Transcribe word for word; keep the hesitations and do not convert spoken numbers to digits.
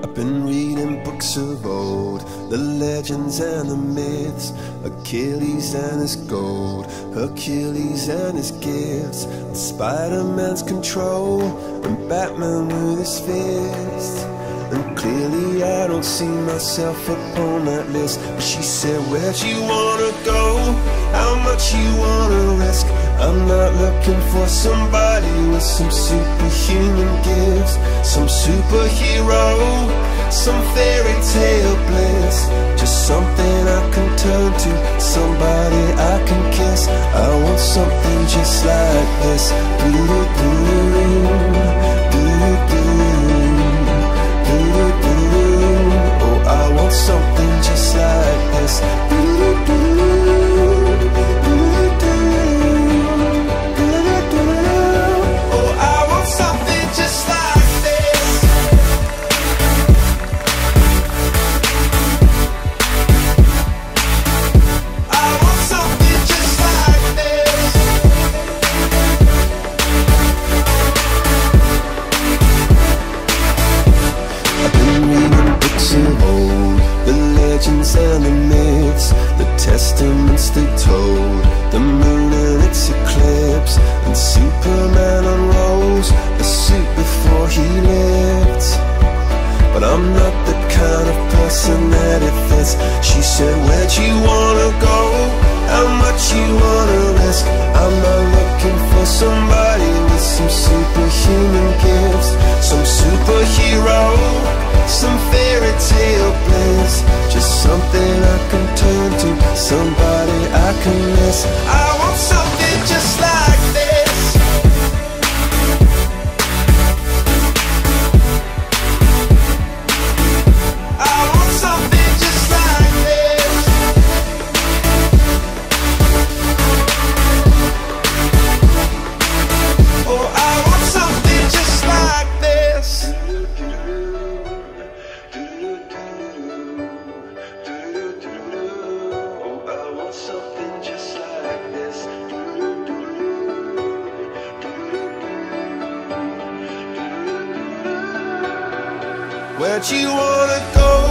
I've been reading books of old, the legends and the myths, Achilles and his gold, Hercules and his gifts, Spider-Man's control, and Batman with his fists. And clearly I don't see myself upon that list. But she said, where'd you wanna go? How much you wanna risk? I'm not looking for somebody with some superhuman gifts, some superhero, some fairy tale bliss. Just something I can turn to, somebody I can kiss. I want something just like this. Do-do-do-do, do-do-do. Oh, I want something just like this. Oh, I want something just like this. I want something just like this. I've been reading books of old, the legends and the myths, the testaments they told, the moon and its eclipse, and Superman unrolls the suit before he lived. But I'm not the kind of person that it fits. She said, where'd you wanna go? How much you wanna risk? I'm not looking for somebody with some superhuman gifts, some superhero, some fairy tale bliss. Just something I can turn to, somebody I can miss. I want something just like this. I want something just like this. Oh, I want something just like this. Something just like this. Where'd you wanna go?